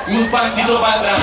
un pasito para atrás.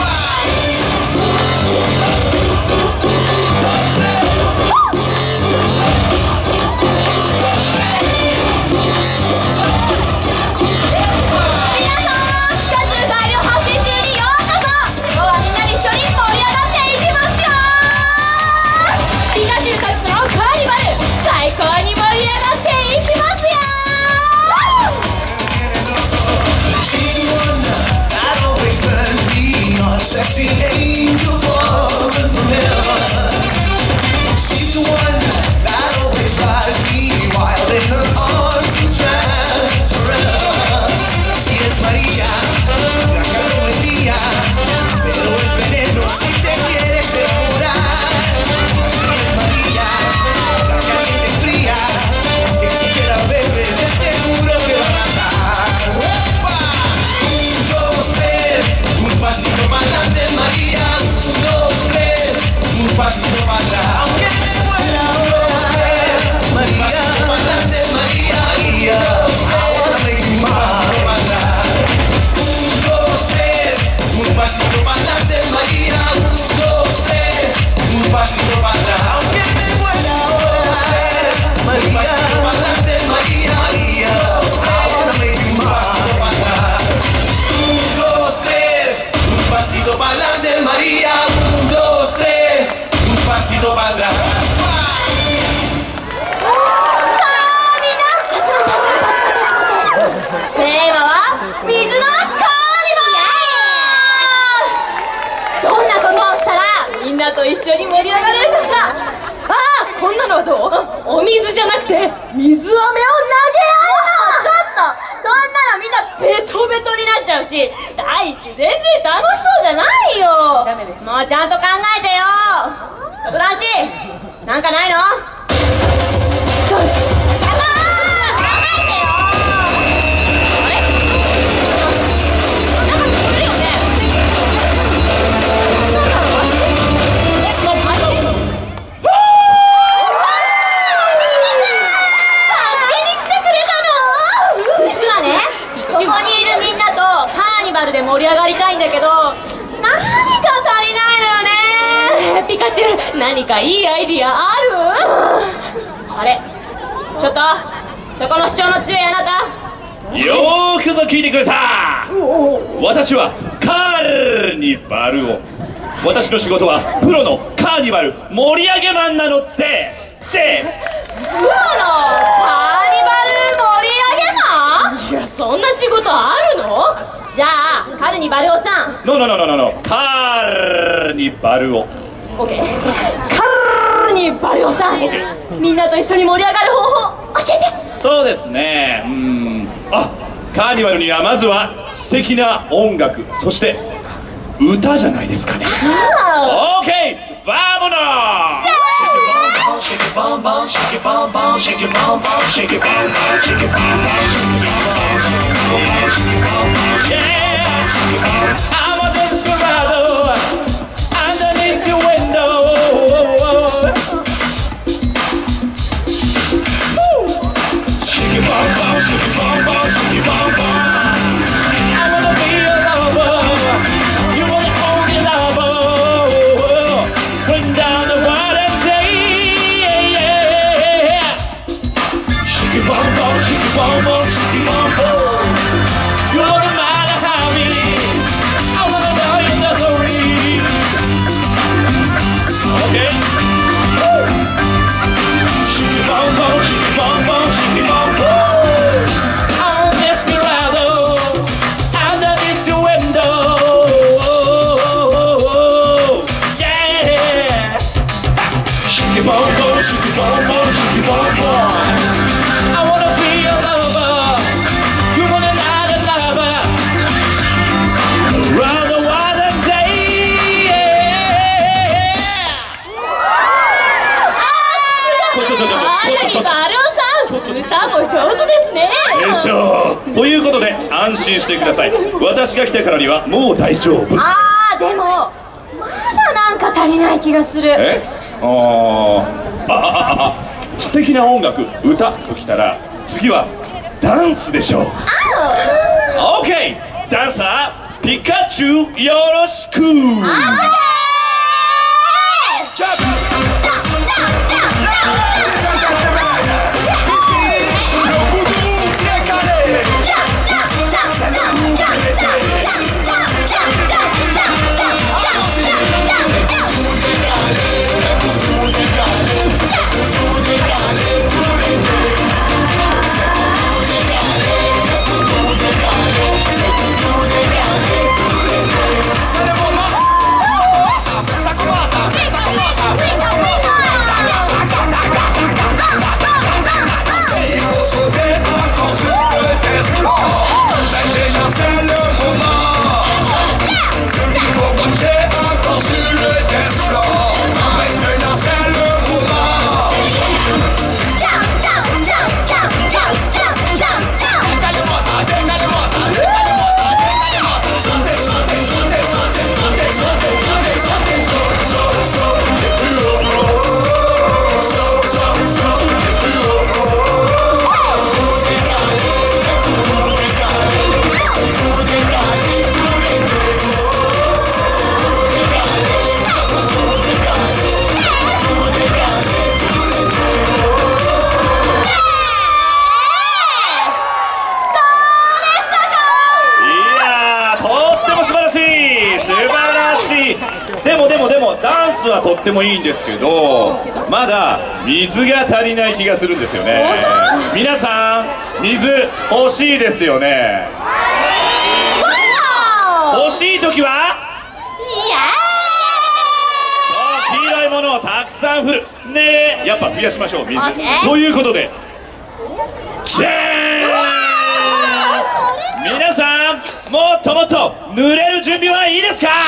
Sexy angel falling from heaven. She's the one that always drives me wild in her arms and trance forever. Así es María, la calor pero es veneno si te quieres devorar. Así es María, la caliente fría, que si te la bebes de seguro te va a matar. Un, dos, tres, un pasito para adelante María, 1, 2, 3, un pasito para atrás. Aunque te muera, 1, 2, 3, María, un pasito para adelante María, María, ahora me un pasito para atrás. 1, 2, 3, un pasito para adelante María, 1, 2, 3, un pasito para atrás. Aunque te muera, 1, 2, 3, María, un pasito para adelante María, María, ahora me un pasito para atrás. 1, 2, 3, un pasito para adelante María, 1, 2, 3, un pasito para atrás. テーマは水のカーニバル。どんなことをしたらみんなと一緒に盛り上がれるかしら。ああ、こんなのはどう？お水じゃなくて水飴を投げ合うの。ちょっとそんなのみんなベトベトになっちゃうし、第一全然楽しそうじゃないよ。ダメです。もうちゃんと考えてよ。特段しなんかないの？よし、で盛り上がりたいんだけど、何か足りないのよね。ピカチュウ、何かいいアイディアある？あれ、ちょっとそこの主張の強いあなた、 よーくぞ聞いてくれた。私はカーニバルを、私の仕事はプロのカーニバル盛り上げマンなのですプロのカーニバル盛り上げマン？いや、そんな仕事あるの？じゃあカルニバルオさん。ノカーニバルオ。オッケー。カルニバルオさん、みんなと一緒に盛り上がる方法教えて。そうですね、カーニバルにはまずは素敵な音楽、そして歌じゃないですかね。オーケー、バーボノー。Shake your bum bum, shake your bum bum, shake your bum bum, shake your bum bum, shake your bum bum, yeah, I'm a desperado underneath the window. Shake your bum bum, shake your bum bum, shake your bum bum. I wanna be your lover, you wanna hold your lover, bring down the world and day. Shake your bum bum, shake your bum bum, shake your bum bum. You don't matter how many, I wanna know your story. Okay. Shake your bum bum, shake your bum bum, shake your bum bum. I'm desperado underneath the window. Yeah. Shake your bum bum, shake your bum bum, shake your bum bum. I wanna be your lover, you wanna not a lover, around the world and day. カルニバルオさん、歌も上手ですね。 でしょう。ということで安心してください。私が来たからにはもう大丈夫。 でもまだなんか足りない気がする。 素敵な音楽、歌ときたら次はダンスでしょう。オーケー、ダンサーピカチュウよろしく。でもダンスはとってもいいんですけど、まだ水が足りない気がするんですよね。皆さん水欲しいですよね。欲しい時は黄色いものをたくさん振るね。やっぱ増やしましょう水ということで、じゃーん、皆さんもっともっと濡れる準備はいいですか？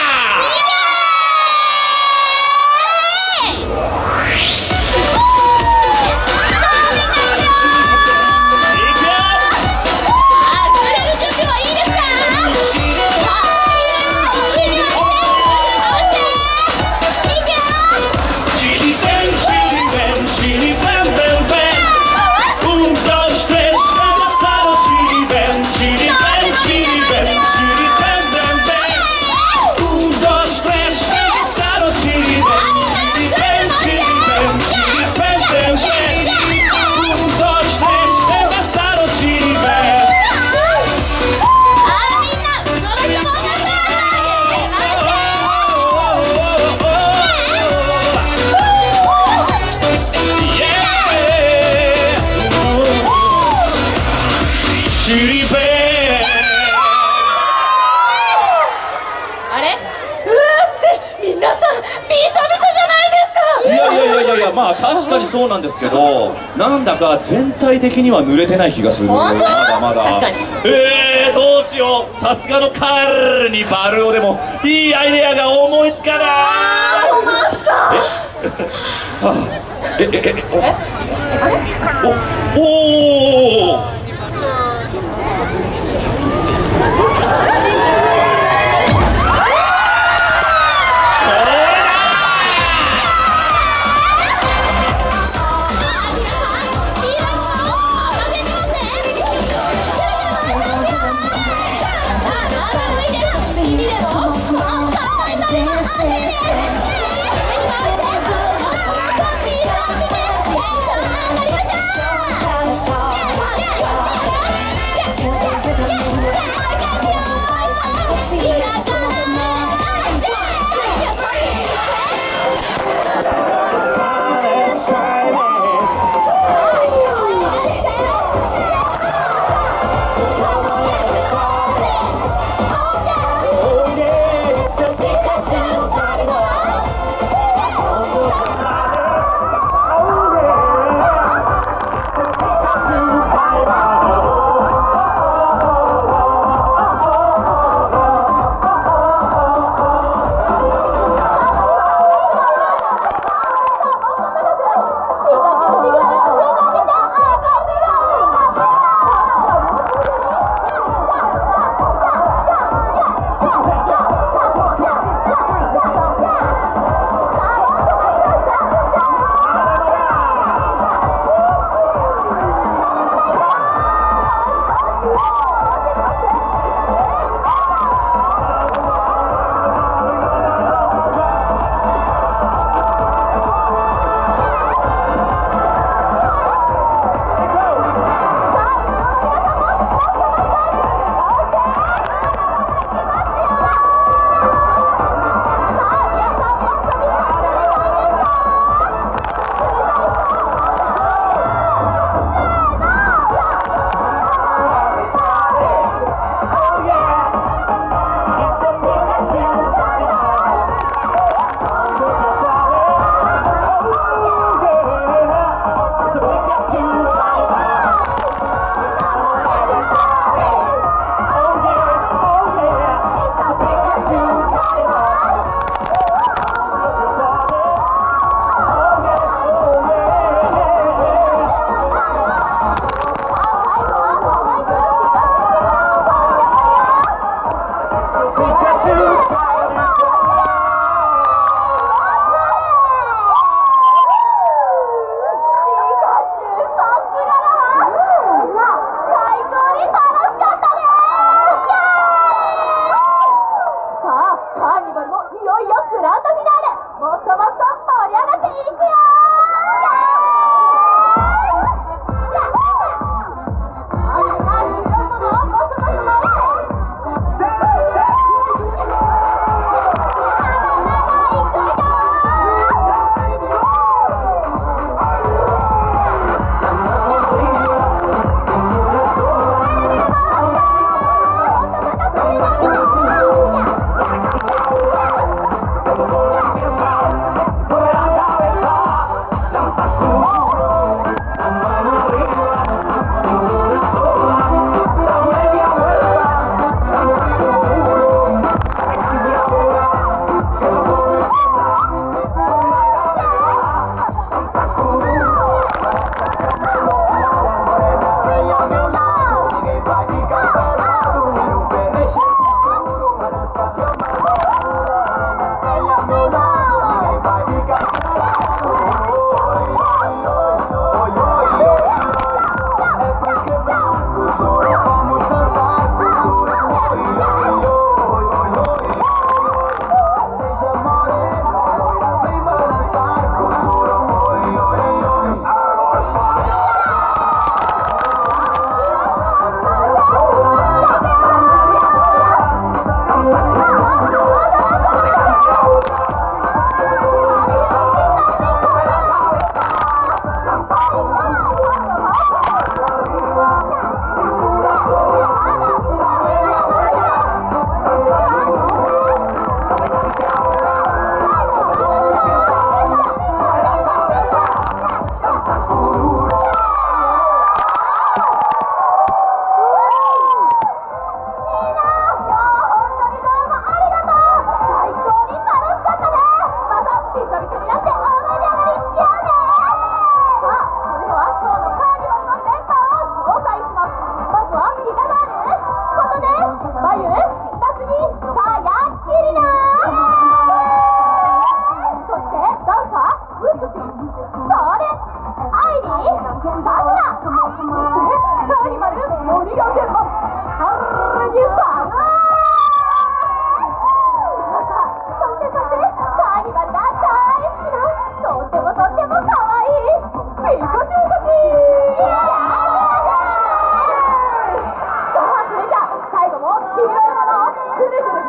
まあ確かにそうなんですけど、なんだか全体的には濡れてない気がする。まだまだ。確かに。どうしよう。さすがのカールにバルオでもいいアイデアが思いつかない。困った。おお。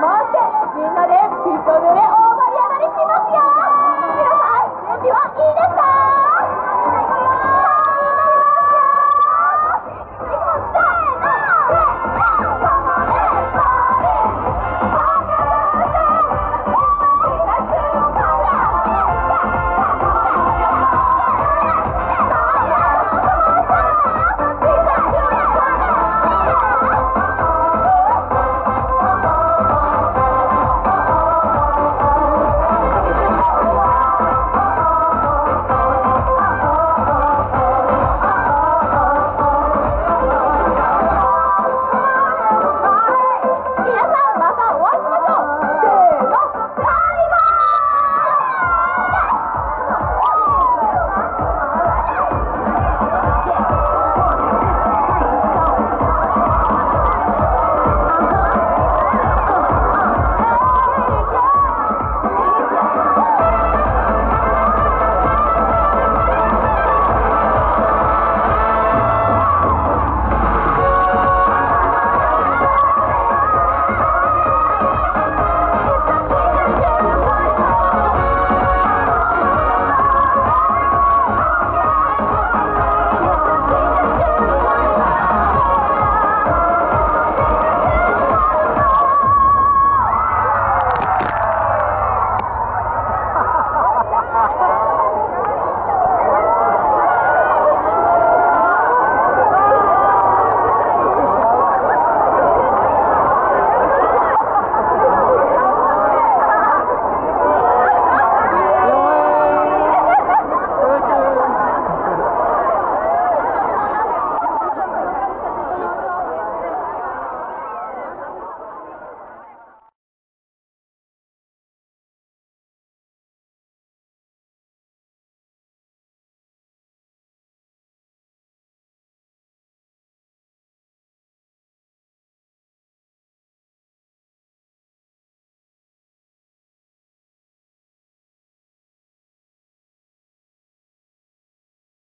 してみんなでびしょ濡れ大盛り上がりしますよ。皆さん準備はいいですか？